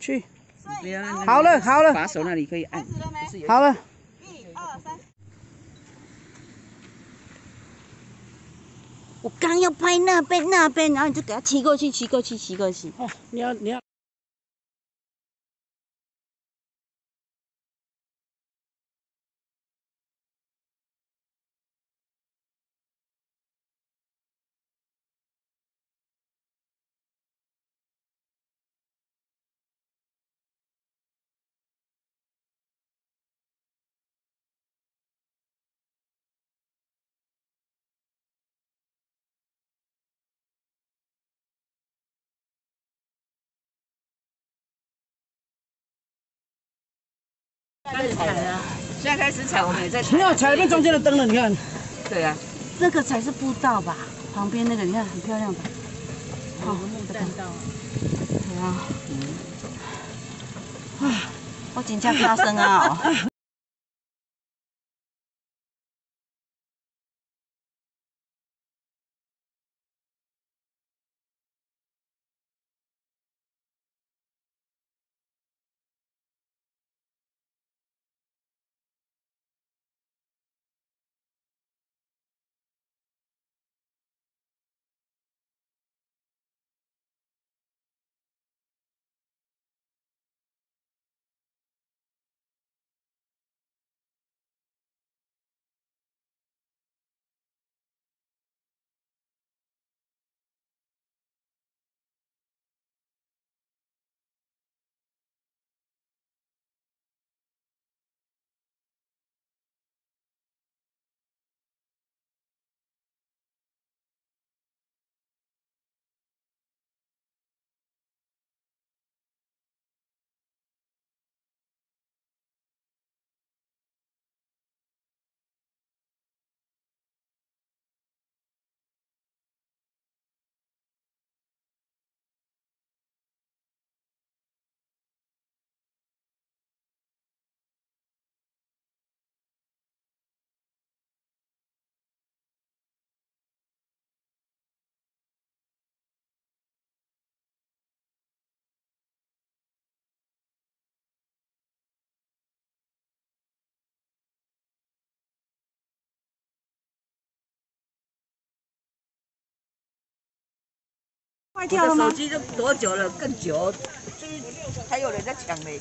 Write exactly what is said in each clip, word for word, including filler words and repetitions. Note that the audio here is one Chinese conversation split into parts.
去。 不要好了好了， 把手那里可以按。 好了。 一二三。我刚要拍那边那边，然后你就给它骑过去，骑过去，骑过去。 哦，你要你要。 开始踩了，现在开始踩，我们也在踩。 没有踩那边中间的灯了，你看。 对啊， 这个才是步道吧？旁边那个你看很漂亮吧？好，木栈道。对啊。嗯。啊，我真正卡生啊！哦。坏掉了吗？ 手机都多久了？更久，就是还有人在抢嘞。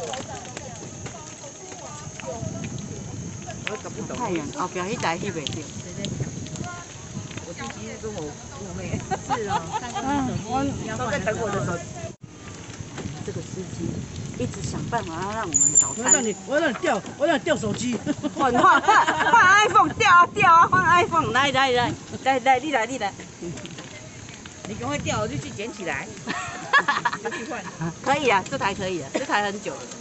我搞不懂。 太远，后边迄台翕袂到。 我弟弟跟我姑妹。是哦， 嗯， 都在等我的手机。 这个司机一直想办法要让我们早餐。 我让你，我让你掉，我让你掉手机。 换换换换 iPhone 掉啊掉啊，换 iPhone 来来来来来，你来你来。 你赶快掉，我就去捡起来。就去换。 可以啊，这台可以啊，这台很久了。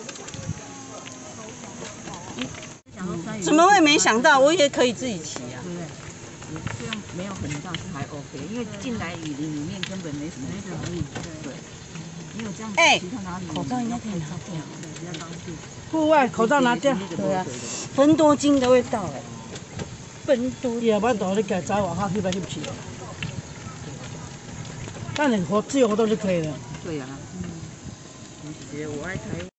怎么会没想到？我也可以自己骑啊。 对不对？你这样没有很大是还 OK， 因为进来雨林里面根本没什么可以。对。没有这样。哎， 口罩应该可以拿掉。 比较方便。 户外口罩拿掉。 对啊，芬多精的味道哎。芬多。 也无道你家走外口翕来翕去。 但你活自由活动就可以了。 对呀、啊，嗯，我是觉得我爱台湾。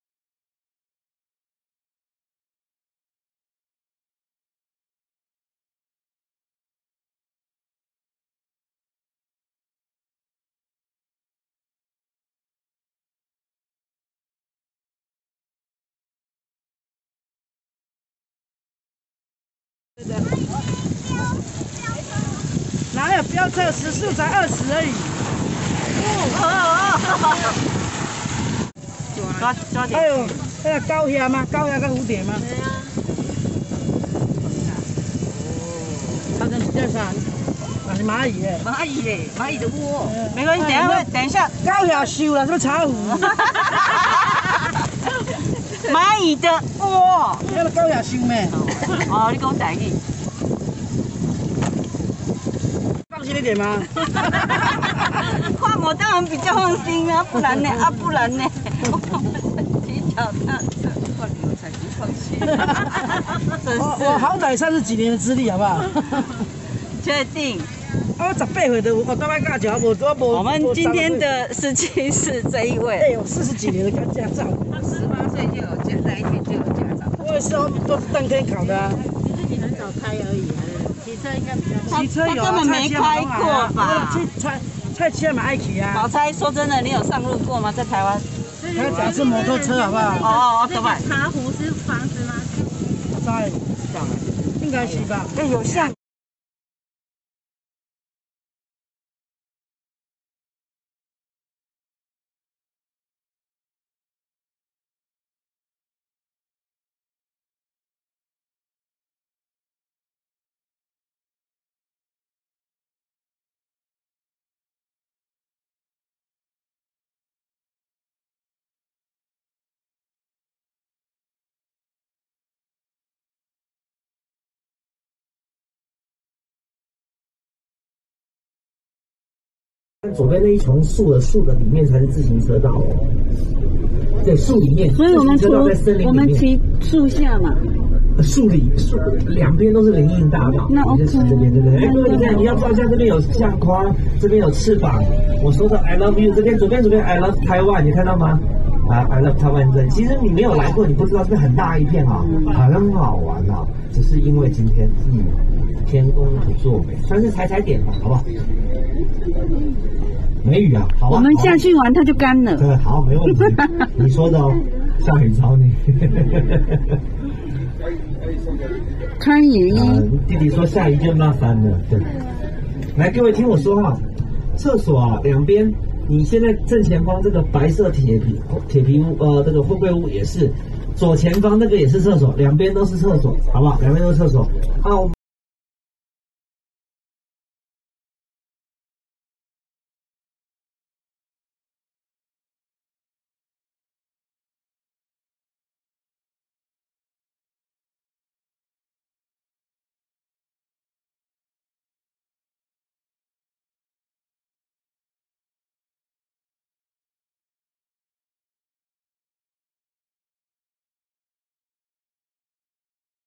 哪有飙车时速才二十而已？ 抓抓点。 还有那个高虾吗？高虾跟蝴蝶吗？ 对啊。 哦。它这叫啥？那是蚂蚁耶。 蚂蚁嘞，蚂蚁的窝。 没关系，等一下会，等一下。 高虾收了，什么茶壶？ 蚂蚁的窝。 那个高虾收咩？ 哦，你给我带去。 放心一点吗？ 换我当然比较放心啊，不然呢？啊，不然呢？我骑脚踏车，换你我才不放心。 我我好歹三十几年的资历，好不好？ 确定？ 我十八岁就有，我大概驾照无多无。 我们今天的司机是这一位。 哎呦，四十几年的驾照。 他十八岁就有驾，那一天就有驾照。 我也是哦，都是当天考的啊。 只是你很少开而已啊，骑车应该比较。 骑车有啊， 他根本没开过吧？ 菜菜车嘛爱骑啊。 宝钗，说真的，你有上路过吗？在台湾？ 他讲的是摩托车好不好？ 哦哦，对吧？ 茶壶是房子吗？ 在，应该是吧？ 哎，有像。 左边那一丛树的树的里面才是自行车道哦。对，树里面， 所以我们除在森林里面我们骑树下嘛， 树里树两边都是林荫大道。 那 OK， 这边对不对？哎，各位你看，你要照相，这边有相框，这边有翅膀。我说的 I love you， 这边左边左边 I love Taiwan， 你看到吗？啊 ，I love Taiwan 这，其实你没有来过，你不知道这边很大一片啊，很好玩啊。只是因为今天嗯天公不作美，算是踩踩点吧，好不好？梅雨啊，好吧。 我们下去玩它就干了。 对，好，没问题。你说的哦，下雨找你。 穿雨衣、 呃。弟弟说下雨就骂翻了，对。来，各位听我说哈，厕所啊两边，你现在正前方这个白色铁皮铁皮屋，呃，这个货柜屋也是，左前方那个也是厕所，两边都是厕所，好不好？两边都是厕所。啊。